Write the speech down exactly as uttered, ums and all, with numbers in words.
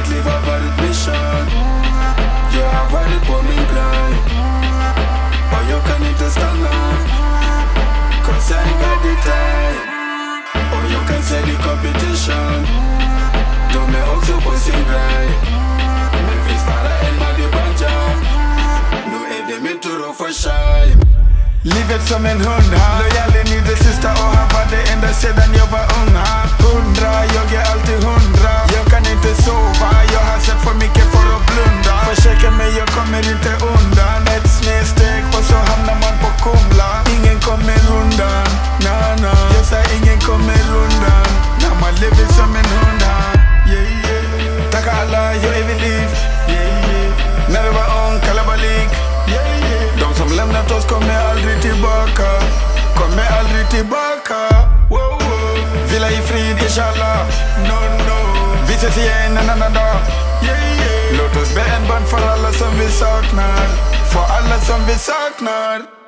niet liever wat het mission. Ja, waar het voor mijn klein. Maar je kan niet te staan. Cause I ain't got the time. Or you can say the competition. Doe me ook zo voor zijn grind. Mijn vis para en maar die banja. Nu heb je me toe voor shine. Livet som en hund ha. Lojal är ni det sista och han var det enda sedan jag var ung ha. Hundra, jag är alltid hundra. Jag kan inte sova, jag har sett för mycket för att blunda. Försöker men jag kommer inte undan. Ett snedsteg och så hamnar man på Kumla. Ingen kommer undan, na na. Jag sa ingen kommer undan. När man lever som en hund ha. Yeah yeah. Tacka alla, jag är vid liv. Yeah yeah. När det var ung, kalabalik. Yeah yeah. De som lämnat oss kommer aldrig tillbaka. Kommer aldrig tillbaka. Wow, wow. Vila i frid inshallah. No no. Vi ses igen en annan dag. Yeah yeah. Låt oss be en bön för alla som vi saknar. För alla som vi saknar.